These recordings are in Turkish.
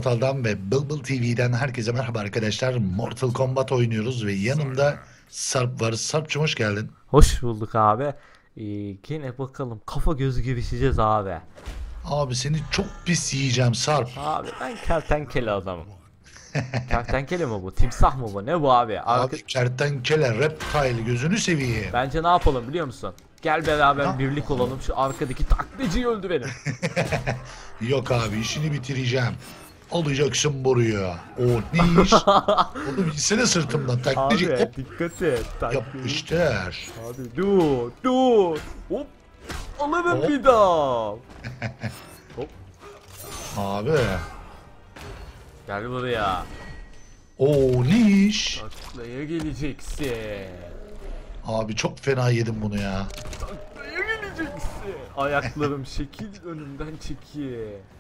Portal'dan ve Bulbul TV'den herkese merhaba arkadaşlar. Mortal Kombat oynuyoruz ve yanımda Sarp var. Sarp'cığım hoş geldin. Hoş bulduk abi. Gene bakalım kafa gözü girişeceğiz abi. Abi seni çok pis yiyeceğim Sarp. Abi ben kertenkele adamım. Kertenkele mi bu? Timsah mı bu? Ne bu abi? Abi kertenkele, reptile gözünü seveyim. Bence ne yapalım biliyor musun? Gel beraber birlik olalım. Şu arkadaki taklitçiyi öldü benim. Yok abi işini bitireceğim. Alacaksın buraya. O ne iş? Oğlum insene sırtımdan taklitçi. Abi Hop dikkat et. yapmışlar. Abi dur. Hop. Alırım Hop. bir daha. Hop. Abi. Gel buraya. O ne iş? Taklaya geleceksin. Abi çok fena yedim bunu ya. Taklaya geleceksin. Ayaklarım şekil önümden çekil.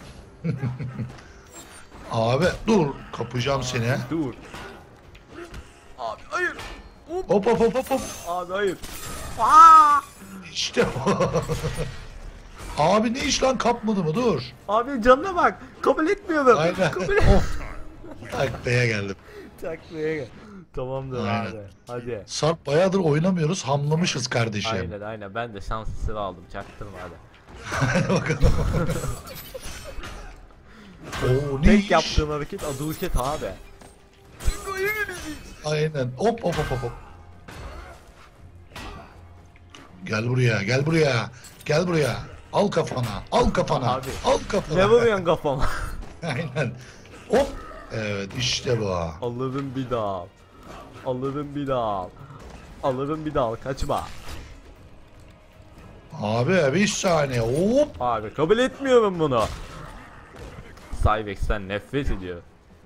Abi dur kapacağım seni. Dur. Abi hayır. Hop. Hop hop hop hop hop. Abi hayır. Aa! İşte o. Abi ne iş lan kapmadı mı dur. Abi canına bak. Kabul etmiyorum. Aynen. Kabul et. Of. Taklaya geldim. Taklaya gel. Tamamdır Aynen. abi. Hadi. Sarp bayağıdır oynamıyoruz hamlamışız kardeşim. Aynen ben de şans eseri aldım. Çaktırma hadi. Hadi bakalım. Oo ne Tek iş? yaptığım hareket aduket abi. Taklaya geleceksin. Aynen. Hop hop hop hop. Gel buraya gel buraya. Gel buraya. Al kafana. Al kafana. Abi. Al kafana. Ne vuruyorsun kafama? Aynen. Hop. Evet işte bu. Alırım bir daha. Alırım bir daha. Alırım bir daha. Kaçma. Abi bir saniye. Hop. Abi kabul etmiyorum bunu. Cybex'ten nefret ediyor.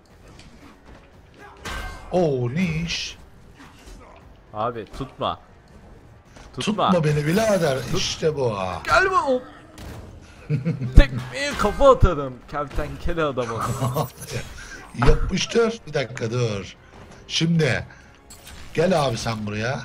Oo ne iş? Abi tutma. Tutma beni birader. İşte bu. Gel bu. Tekmeye kafa atarım. Kertenkele adamım. Yapıştır. Bir dakika dur. Şimdi. Gel abi sen buraya.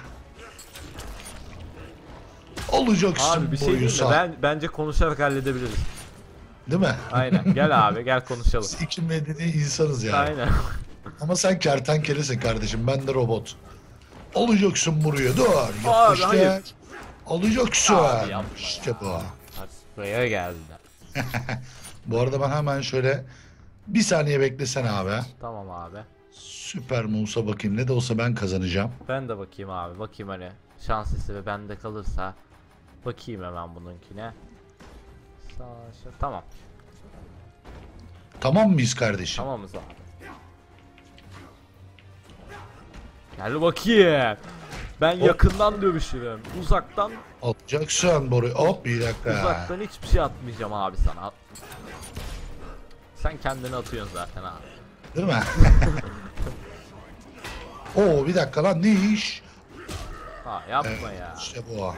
Olacaksın Abi bir şey boyu diyeyim mi? Bence konuşarak halledebiliriz. Değil mi? Aynen. Gel abi gel konuşalım. Biz iki medeni insanız yani. Aynen. Ama sen kertenkelesin kardeşim. Ben de robot. Olacaksın buraya. Dur. Abi, hayır. Yapıştır. Alacaksın. Abi, yapma İşte bu. Buraya geldiler. Bu arada ben hemen şöyle bir saniye beklesene abi. Tamam abi. Süper Musa bakayım. Ne de olsa ben kazanacağım. Ben de bakayım abi. Bakayım hani şans eseri bende kalırsa. Bakayım hemen bununkine. Sağ aşağı. Tamam. Tamam mıyız kardeşim? Tamamız abi. Gel bakayım. Ben yakından dövüşürüm. Uzaktan Alacaksın boru. Hop bir dakika. uzaktan hiçbir şey atmayacağım abi sana. Sen kendini atıyorsun zaten abi. Değil mi? Oo bir dakika lan ne iş? Ha yapma Evet, ya. İşte bu.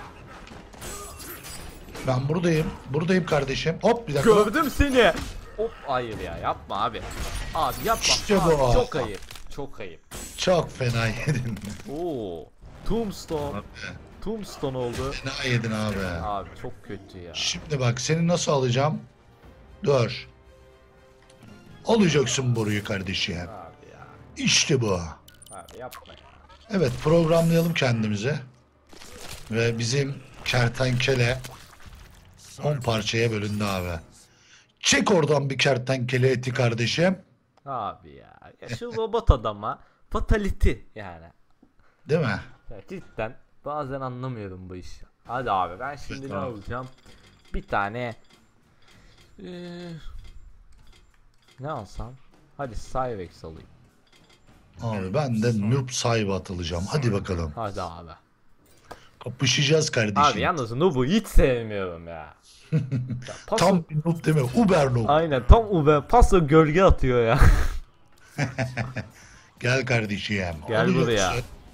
Ben buradayım. Buradayım kardeşim. Hop bir dakika. Gördüm seni. Hop hayır ya yapma abi. Abi yapma. İşte Abi, bu. çok ayıp. Çok ayıp. Çok fena yedin. Oo. Tombstone. Tombstone oldu. Fena yedin abi. Abi çok kötü ya. Şimdi bak seni nasıl alacağım? Dur. Alacaksın boruyu kardeşim. Abi ya. İşte bu. Abi yapma ya. Evet programlayalım kendimizi. Ve bizim kertenkele 10 parçaya bölündü abi. Çek oradan bir kertenkele eti kardeşim. Abi ya. Ya şu robot adama fatality yani. Değil mi? Ya cidden bazen anlamıyorum bu işi. Hadi abi ben şimdi ne Tamam. alacağım? Bir tane ne alsam? Hadi Cyrex alayım. Abi ben de noob sahibi atılacağım. Hadi bakalım. Hadi abi. Kapışacağız kardeşim. Abi yalnız Noob'u hiç sevmiyorum ya. Ya paso- Tam bir noob değil mi? Uber noob. Aynen tam Uber paso gölge atıyor ya. Gel kardeşim. Gel Alacaksın. buraya.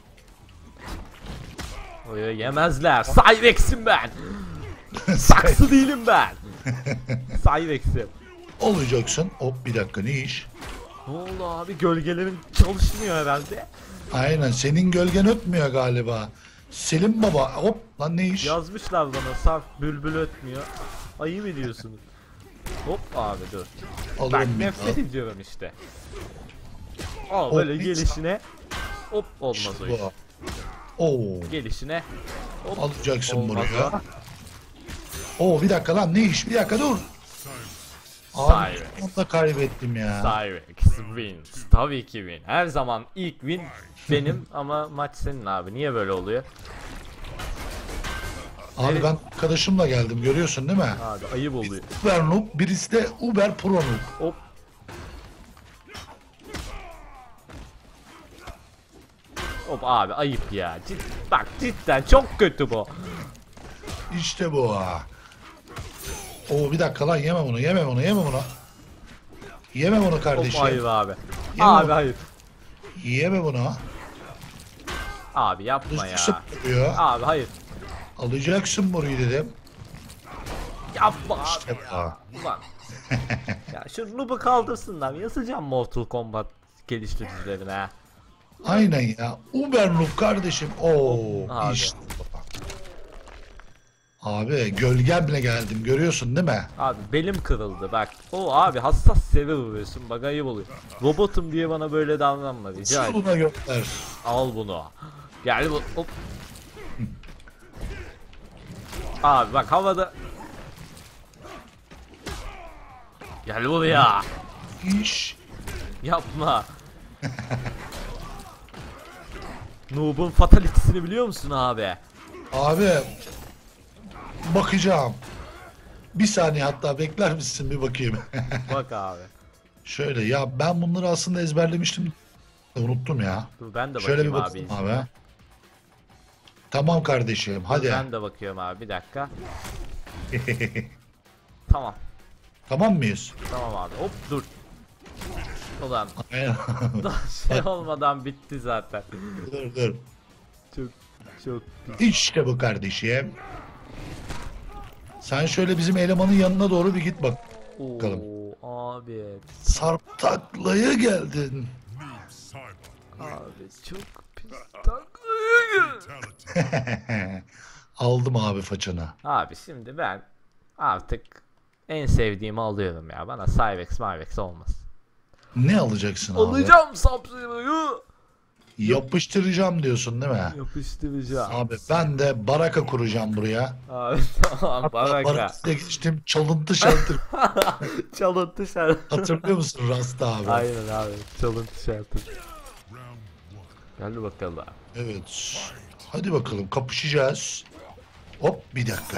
Oraya yemezler. Cyrex'im ben. Saksı değilim ben. Cyrex'im. Olacaksın. Hop bir dakika ne iş? Ne oldu abi gölgelerin çalışmıyor herhalde. Aynen senin gölgen ötmüyor galiba. Selim baba hop lan ne iş? Yazmışlar bana sarf bülbül ötmüyor. Ayıp ediyorsunuz. Hop abi dur. Bak Alırım bir nefret daha. ediyorum işte. Al Hop, böyle hiç- gelişine. Hop olmaz İşte o iş. bu. Oo. Gelişine. Hop. Alacaksın Olmaz buraya. Oo bir dakika lan ne iş? Bir dakika dur. Abi Cyrex. onu da kaybettim ya. Cyrex wins. Tabii ki win. Her zaman ilk win benim ama maç senin abi. Niye böyle oluyor? Abi Evet. ben arkadaşımla geldim görüyorsun değil mi? Abi ayıp oluyor. Uber Noob, birisi de Uber Pro Noob. Hop. Hop abi ayıp ya. Bak cidden çok kötü bu. İşte bu. Oo bir dakika lan yeme bunu, yeme bunu, yeme bunu. Yeme bunu Hop kardeşim. ayıp abi. Yeme Abi onu. hayır. Yeme bunu. Abi yapma ya. Dışısı duruyor. Abi hayır. Alacaksın burayı dedim. Yapma abi İşte ya. bu. Ulan. Ya şu noob'u kaldırsınlar. Yazacağım Mortal Kombat geliştiricilerine ha. Aynen ya. Uber Noob kardeşim. Oo Abi. işte bu. Abi gölgemle geldim görüyorsun değil mi? Abi belim kırıldı bak. O abi hassas seviye vuruyorsun. Bak ayıp oluyor. Robotum diye bana böyle davranma rica ederim. Soluna gönder. Al bunu. Gel bu. Hop. Abi bak havada. Gel buraya. İş. Yapma. Noob'un fatalitesini biliyor musun abi? Abi bakacağım. Bir saniye hatta bekler misin bir bakayım. Bak abi. Şöyle ya ben bunları aslında ezberlemiştim. Unuttum ya. Dur ben de Şöyle bir bakayım abi. bakalım abi. Tamam kardeşim hadi. Ben de bakıyorum abi bir dakika. Tamam. Tamam mıyız? Tamam abi. Hop dur. Ulan Aynen. daha şey olmadan bitti zaten. dur dur. Çok çok İşte bu kardeşim. Sen şöyle bizim elemanın yanına doğru bir git bak. Bakalım. Oo abi. Sarp taklaya geldin. Abi çok pis taklıyor. Aldım abi façanı. Abi şimdi ben artık en sevdiğimi alıyorum ya. Bana Cyrex olmaz. Ne alacaksın abi? Alacağım Sub-Zero'yu. Yapıştıracağım diyorsun değil mi? Yapıştıracağım. Abi ben de baraka kuracağım buraya. Abi tamam baraka. Barakasıya geçtim çalıntı şaltır. Çalıntı şarkı. Hatırlıyor musun Rasta abi? Aynen abi. Çalıntı şarkı. Gel bakalım abi. Evet. Hadi bakalım kapışacağız. Hop bir dakika.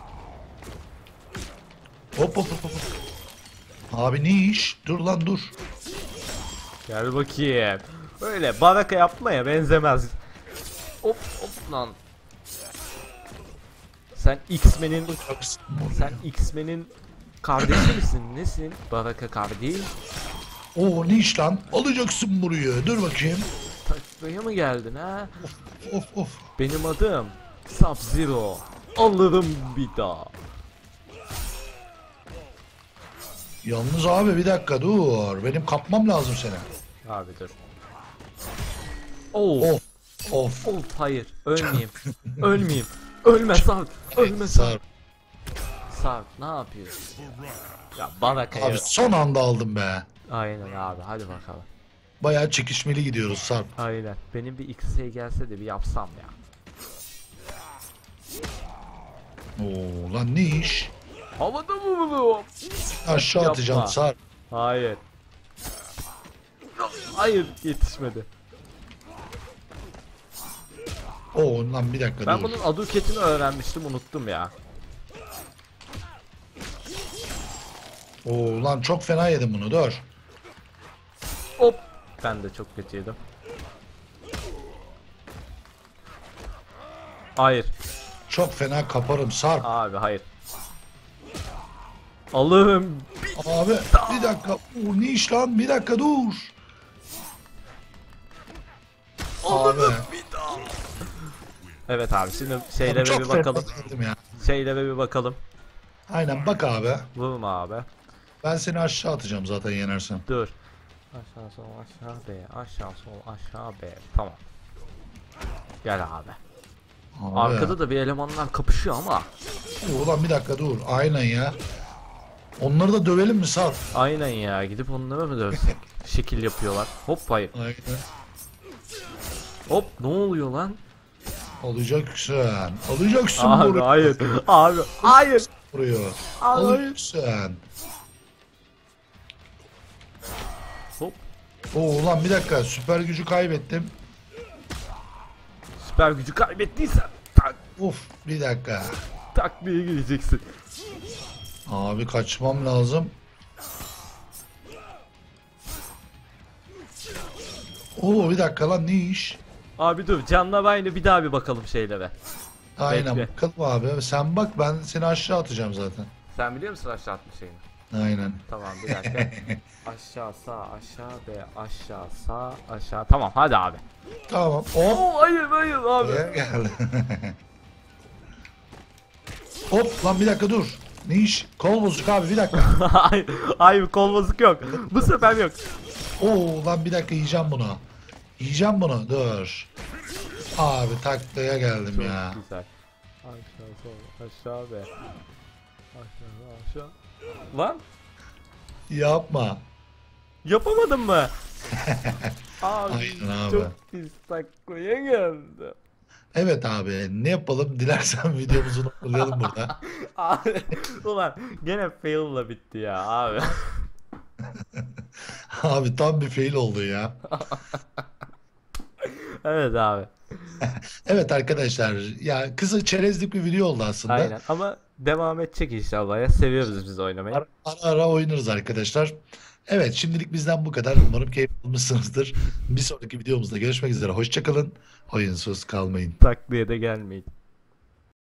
Hop hop hop hop. Abi ne iş? Dur lan dur. Gel bakayım. Öyle baraka yapmaya benzemez. Hop hop lan. Sen X-Men'in kardeşi misin? Nesin? Baraka kardeş. Oo ne iş lan? Alacaksın burayı. Dur bakayım. Taklaya mı geldin ha? Of of. Benim adım Sub-Zero. Alırım bir daha. Yalnız abi bir dakika dur. Benim kapmam lazım seni. Abi dur. Of. Of. Of. Of hayır. Ölmeyeyim. Ölmeyeyim. Ölme Sarp. Ölme Sarp. Sarp. Sarp ne yapıyorsun? Ya barakaya. Abi son anda aldım be. Aynen abi hadi bakalım. Bayağı çekişmeli gidiyoruz Sarp. Aynen. Benim bir X'e gelse de bir yapsam ya. Oo lan ne iş? Havada mı bu? Aşağı Yapma. atacağım Sarp. Hayır. Hayır yetişmedi. Oo lan bir dakika Ben dur. bunun aduketini öğrenmiştim unuttum ya. Oo lan çok fena yedim bunu dur. Hop. Ben de çok kötü yedim. Hayır. Çok fena kaparım Sarp. Abi hayır. Allah'ım. Abi bir dakika. Oo, ne iş lan? Bir dakika dur. Abi. Evet abi şimdi Abi şeylere çok bir fena bakalım. yedim ya. Şeylere bir bakalım. Aynen bak abi. Vurma abi. Ben seni aşağı atacağım zaten yenersen. Dur. Aşağı sol aşağı B. Aşağı sol aşağı B. Tamam. Gel abi. Abi. Arkada da bir elemanlar kapışıyor ama. Ulan bir dakika dur. Aynen ya. Onları da dövelim mi Sarp? Aynen ya, gidip onlara mı dövsek? Şekil yapıyorlar. Hop hayır. Aynen. Hop ne oluyor lan? Alacaksın. Alacaksın Abi burayı. hayır. Abi hayır. Buraya. Abi. Alacaksın. Hop. Oo ulan bir dakika süper gücü kaybettim. Süper gücü kaybettiysen tak Uf bir dakika. takviye gideceksin. Abi kaçmam lazım. Oo bir dakika lan ne iş? Abi dur canla bayını bir daha bir bakalım şeylere. Aynen Bekle. bakalım abi. Sen bak ben seni aşağı atacağım zaten. Sen biliyor musun aşağı atma şeyini? Aynen. Tamam bir dakika. Aşağı sağ aşağı be aşağı sağ aşağı. Tamam hadi abi. Tamam. Hop. Oo hayır abi. Buraya gel. Hop lan bir dakika dur. Ne iş? Kol bozuk abi bir dakika. hayır, hayır kol bozuk yok. Bu sefer yok. Oo lan bir dakika yiyeceğim bunu. Yiyeceğim bunu. Dur. Abi taklaya geldim Çok ya. güzel. Aşağı sol aşağı be. Aşağı. Lan Yapma. yapamadın mı? Abi Aynen abi. çok pis taklaya geldi. Evet abi ne yapalım dilersen videomuzu noktalayalım burada. Abi ulan gene fail'la bitti ya abi. Abi tam bir fail oldu ya. Evet abi. Evet arkadaşlar ya kısa çerezlik bir video oldu aslında. Aynen ama devam edecek inşallah ya. Seviyoruz biz oynamayı. Ara ara oynarız arkadaşlar. Evet şimdilik bizden bu kadar. Umarım keyif almışsınızdır. Bir sonraki videomuzda görüşmek üzere. Hoşça kalın. Oyunsuz kalmayın. Takliye de gelmeyin.